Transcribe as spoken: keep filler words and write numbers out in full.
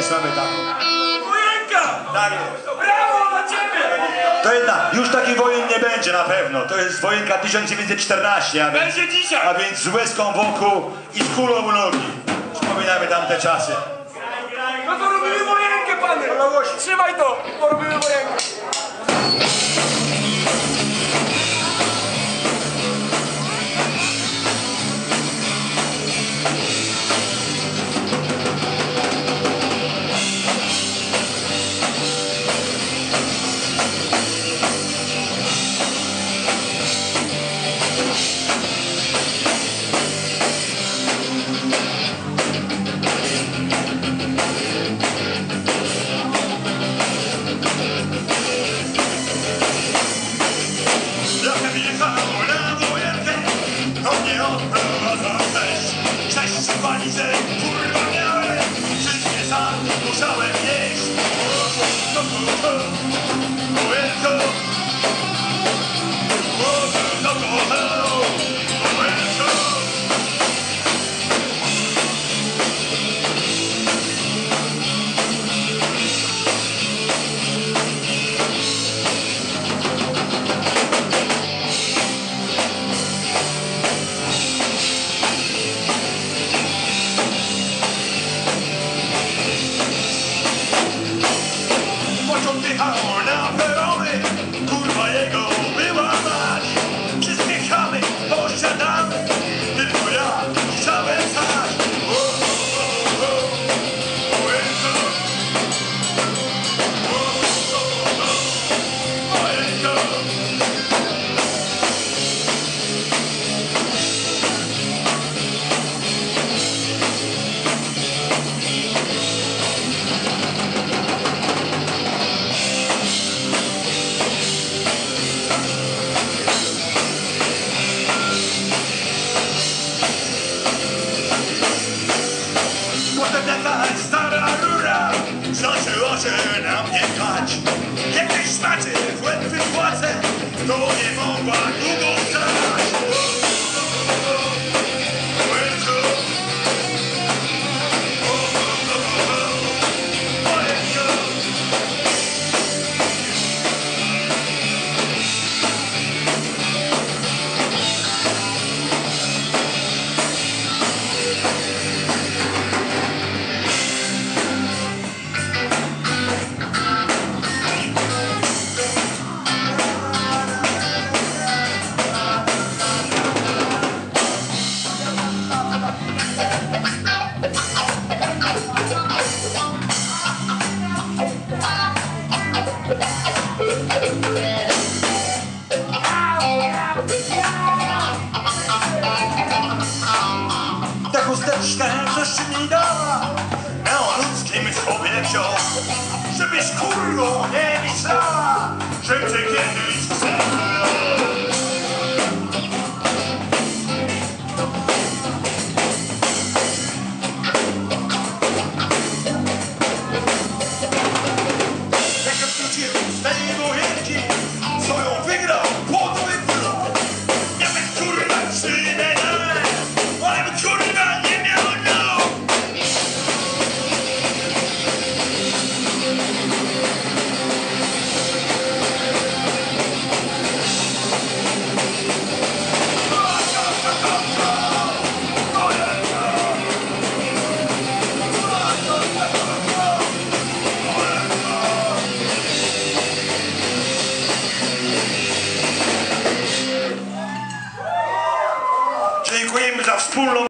mamy taką. Wojenka! Tak jest. Brawo dla ciebie! To jedna, już takich wojen nie będzie na pewno. To jest wojenka tysiąc dziewięćset czternaście, a więc, Będzie dzisiaj! a więc z łezką wokół i z kulą u nogi. Wspominamy tamte czasy. No to robimy wojenkę, pany! Trzymaj to, bo robimy wojenkę. Kurwa miałem, wszystkie sam musiałem jeść. No to to, wojenko. No to to, wojenko. Oddychał na perony, kurwa jego była mać. Wszystkie chamy posiadamy, tylko ja chciałem stać. O, o, o, wojenko. O, o, o, wojenko. Jakaś stara rura zaczęła się na mnie klać. Jakieś szmacie w łeb wypłacę, to nie mogła długo stać. Wojenko. Wojenko. Tę chusteczkę coś mi dała, miała ludzkim sobie wziął, żebyś kurwo nie myślała, że cię kiedyś chcę. Dziękujemy za wspólną